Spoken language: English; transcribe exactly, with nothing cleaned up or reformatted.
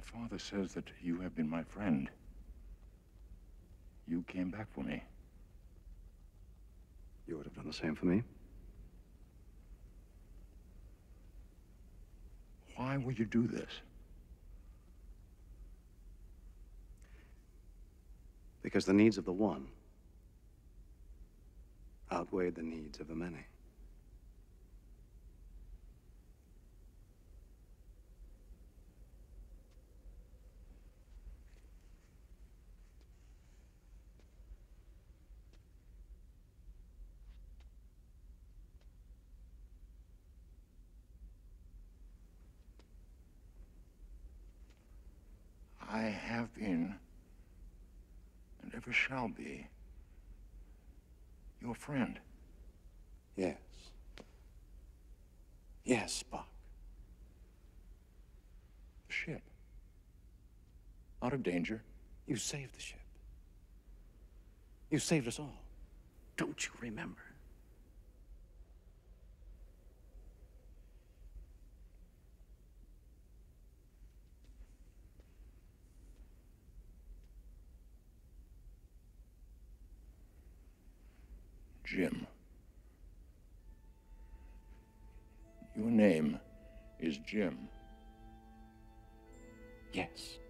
father says that you have been my friend. You came back for me. You would have done the same for me? Why would you do this? Because the needs of the one outweighed the needs of the many. I have been, and ever shall be, your friend. Yes. Yes, Spock. The ship. Out of danger. You saved the ship. You saved us all. Don't you remember? Jim. Your name is Jim. Yes.